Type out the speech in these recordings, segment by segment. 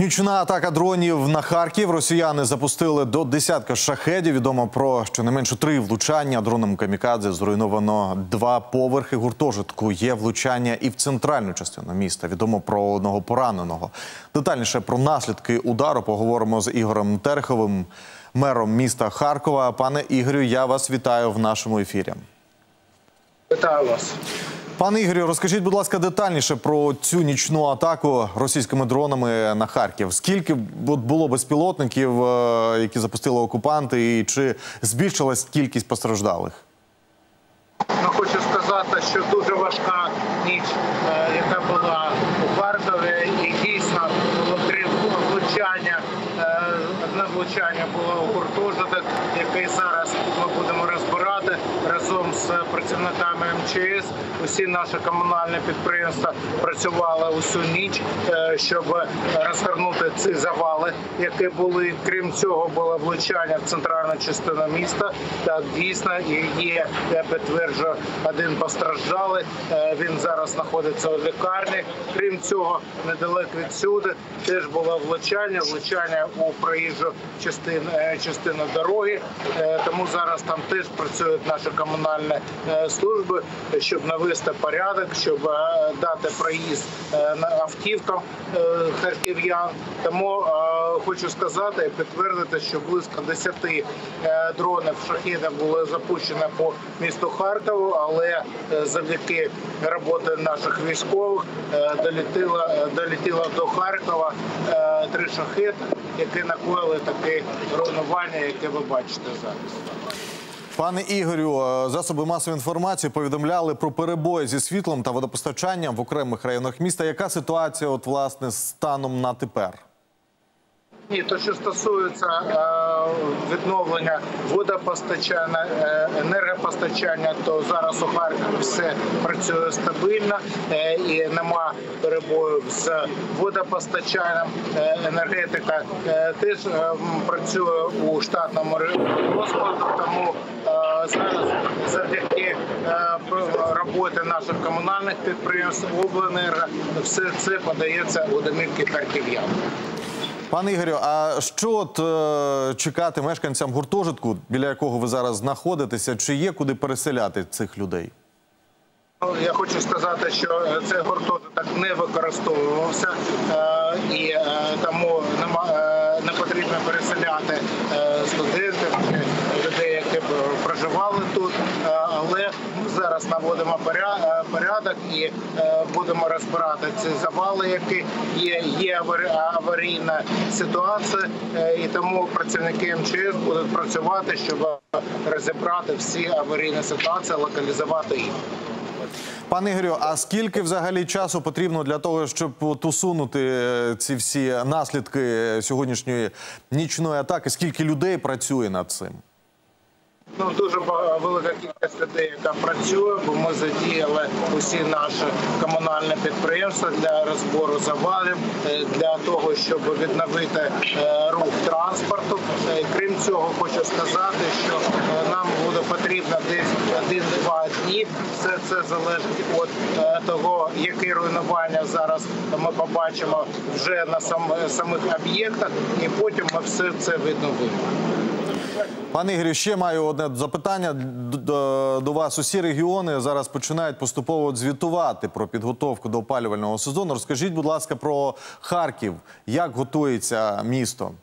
Нічна атака дронів на Харків. Росіяни запустили до десятка шахедів. Відомо про щонайменше 3 влучання. Дроном камікадзе зруйновано 2 поверхи гуртожитку. Є влучання і в центральну частину міста. Відомо про 1 пораненого. Детальніше про наслідки удару поговоримо з Ігорем Тереховим, мером міста Харкова. Пане Ігорю, я вас вітаю в нашому ефірі. Вітаю вас. Пане Ігорю, розкажіть, будь ласка, детальніше про цю нічну атаку російськими дронами на Харків. Скільки було безпілотників, які запустили окупанти, і чи збільшилась кількість постраждалих? Хочу сказати, що дуже важка ніч, яка була у Харкові, і дійсно було 3 влучання. Одне влучання було у гуртожиток, який зараз ми будемо розбирати разом з працівниками МЧС. Усі наші комунальні підприємства працювали усю ніч, щоб розгорнути ці завали, які були. Крім цього, було влучання в центральну частину міста. Так, дійсно, є, я підтверджую, 1 постраждалий. Він зараз знаходиться у лікарні. Крім цього, недалеко відсюди теж було влучання у проїжджу частину дороги. Тому зараз там теж працюють наші комунальні служби, щоб навести порядок, щоб дати проїзд автівкам харків'ян. Тому хочу сказати і підтвердити, що близько 10 дронів шахедів були запущені по місту Харкову, але завдяки роботі наших військових долетіло до Харкова 3 шахеди, які накоїли таке руйнування, яке ви бачите зараз. Пане Ігорю, засоби масової інформації повідомляли про перебої зі світлом та водопостачанням в окремих районах міста. Яка ситуація, станом на тепер? Ні, то, що стосується відновлення водопостачання, енергопостачання, то зараз у Харкові все працює стабільно і нема перебоїв з водопостачанням. Енергетика теж працює у штатному розкладі, тому зараз завдяки роботі наших комунальних підприємств, обленерго, все це подається у домівки харків'ян. Пане Ігорю, а що чекати мешканцям гуртожитку, біля якого ви зараз знаходитеся? Чи є куди переселяти цих людей? Я хочу сказати, що цей гуртожиток не використовувався, і тому не потрібно переселяти студентів, людей, які проживали тут. Але ми зараз наводимо порядок і будемо розбирати ці завали, які є аварійна ситуація, і тому працівники МЧС будуть працювати, щоб розібрати всі аварійні ситуації, локалізувати їх. Пане Ігорю, а скільки взагалі часу потрібно для того, щоб усунути ці всі наслідки сьогоднішньої нічної атаки? Скільки людей працює над цим? Дуже велика кількість людей, яка працює, бо ми задіяли усі наші комунальні підприємства для розбору завалів, для того, щоб відновити рух транспорту. Крім цього, хочу сказати, що нам буде потрібно десь 1-2 дні. Все це залежить від того, які руйнування зараз ми побачимо вже на самих об'єктах, і потім ми все це відновимо. Пане Ігорю, ще маю одне запитання до вас. Усі регіони зараз починають поступово звітувати про підготовку до опалювального сезону. Розкажіть, будь ласка, про Харків. Як готується місто?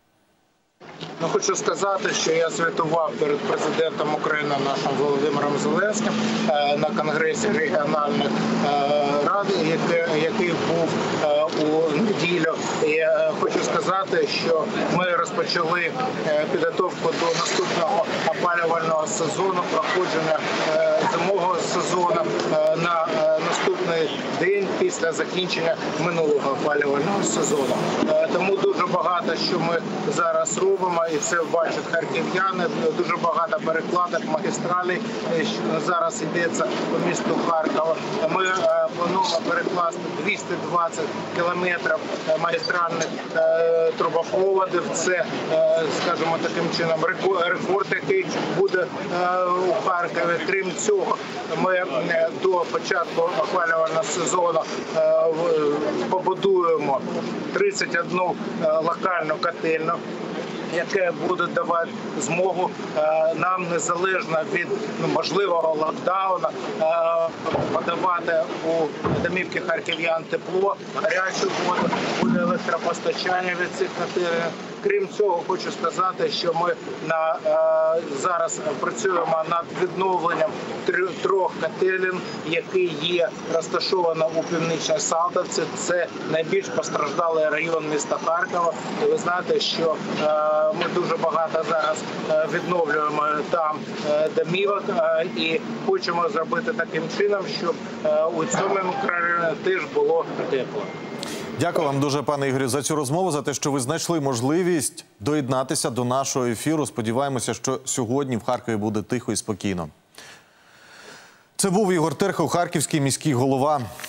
Хочу сказати, що я звітував перед президентом України нашим Володимиром Зеленським на Конгресі регіональних рад, який був у неділю. І хочу сказати, що ми розпочали підготовку до наступного опалювального сезону, проходження зимового сезону на наступний день після закінчення минулого опалювального сезону. Тому дуже багато, що ми зараз робимо, і це бачать харків'яни. Дуже багато перекладок, магістралей зараз йдеться по місту Харкова. Ми плануємо перекласти 220 кілометрів магістральних трубопроводів. Це, скажімо, таким чином рекорд, який буде у Харкові. Крім цього, ми до початку опалювального сезону побудуємо 31 локальну котельну, яке буде давати змогу нам незалежно від можливого локдауну подавати у домівки харків'ян тепло, гарячу воду, буде електропостачання від цих котелень. Крім цього, хочу сказати, що ми зараз працюємо над відновленням трьох котелень, які є розташовані у Північній Салтівці. Це найбільш постраждалий район міста Харкова. І ви знаєте, що ми дуже багато зараз відновлюємо там домівок і хочемо зробити таким чином, щоб у цьому мікрорайоні теж було тепло. Дякую вам дуже, пане Ігорю, за цю розмову, за те, що ви знайшли можливість доєднатися до нашого ефіру. Сподіваємося, що сьогодні в Харкові буде тихо і спокійно. Це був Ігор Терхов, харківський міський голова.